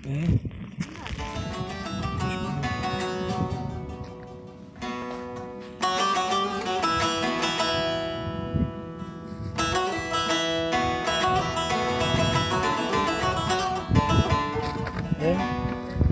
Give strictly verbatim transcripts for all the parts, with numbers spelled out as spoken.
He? He?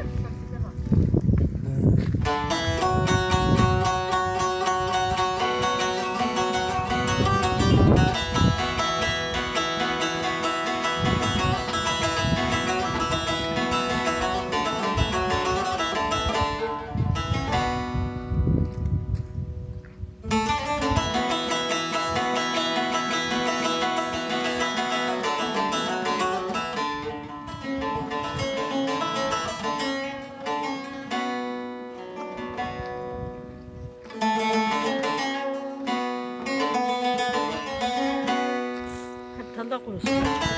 Allah korusun.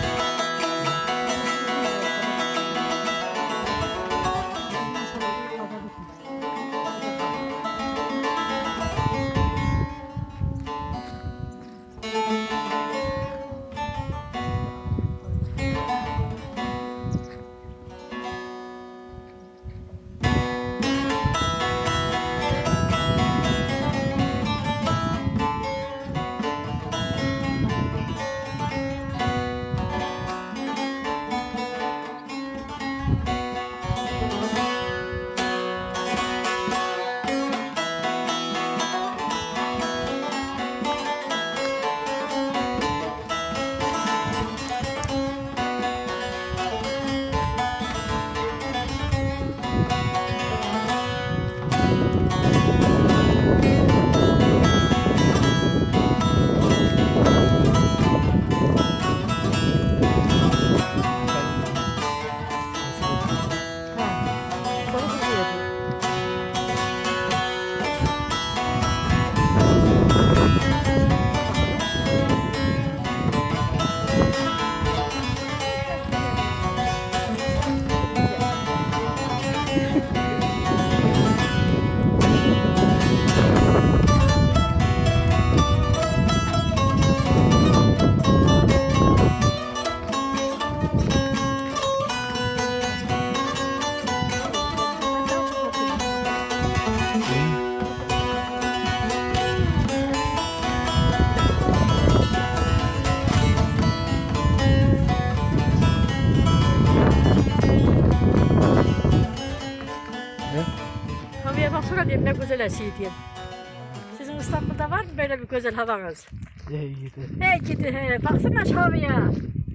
Havaya baksana diyeyim, ne güzel esiyor diyeyim. Sizin İstanbul'da var mı böyle bir güzel havanız? He gidi. He gidi he, baksana şu havaya.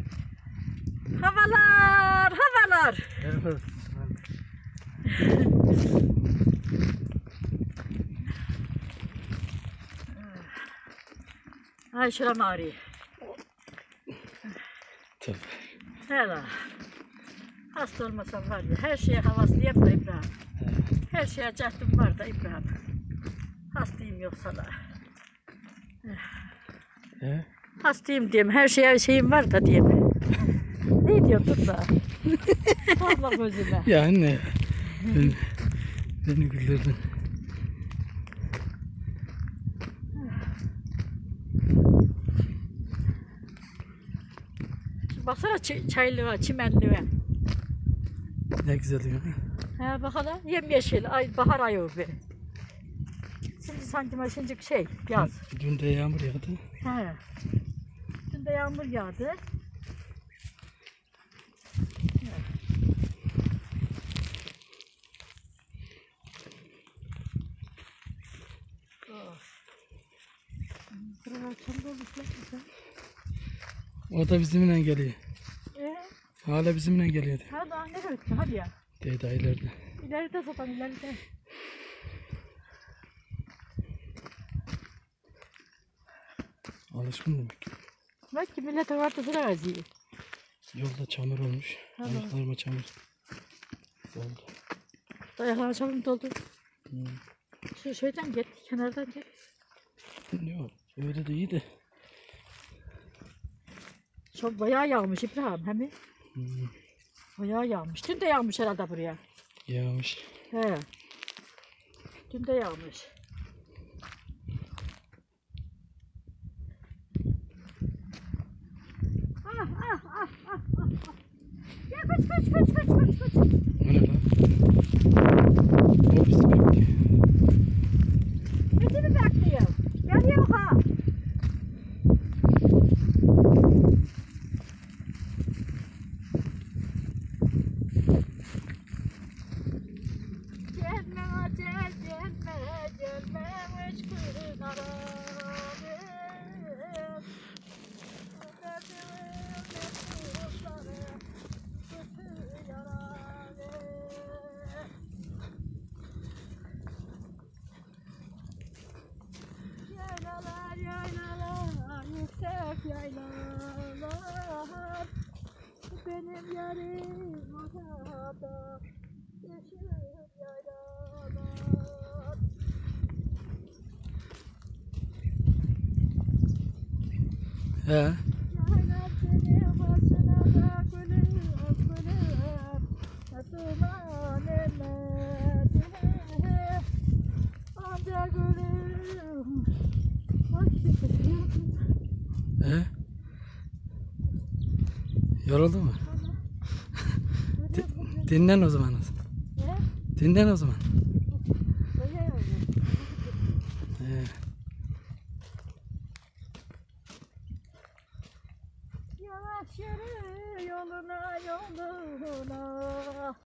Havalar, havalar. Evet. Ay şuram ağrıyor. Tabii. Hele. Hasta olmasam var ya, her şeye havaslıyım da İbrahim. Her şeye cehdim var da İbrahim. Hastayım yoksa da. He? Hastayım diyeyim, her şeye şeyim var da diyeyim. Ne diyordun da? Allah gözüme. Ya anne. Beni, beni güldürdün. Baksana ç çaylığa, çimenliğe. Ne güzel değil mi? He bakalım, yemyeşil, ay, bahar ayı o be. Şimdi sanki şimdi şey, yaz. Dün de yağmur yağdı. He. Dün de yağmur yağdı. O da bizimle geliyor. Ee, Hala bizimle geliyordu. hadi daha nereye gitti? Hadi ya. Deydi ileride. İleride zaten ileride. Alışkın demek ki. Bak ki millet vardı sıra geziyor. Yolda çamur olmuş. Tamam. Ayaklarıma çamur oldu. Ayaklarına çabuk doldu. Hmm. Şu şeyden git, kenardan git. Yok, öyle de iyi de. Çok bayağı yağmış İbrahim, hem mi? Hmm. Bayağı yağmış. Dün de yağmış herhalde buraya. Yağmış. He. Dün de yağmış. Ah ah ah ah ah. Ya kaç kaç kaç kaç kaç kaç. O bizi bekliyor. Bizi mi bekliyor? Geliyor ha. Gelme acel gelme gelme meşgulün aranım. Yaylalar yaylalar yüksek yaylalar benim yarim orada yeşil yaylalar. He. Yaylar senin başına da gülüm gülüm duman ellerde amca gülüm. Ay sesini He. Yoruldun mu? Di- dinlen o zaman. Dinlen o zaman. He. Yavaş yürü yoluna yoluna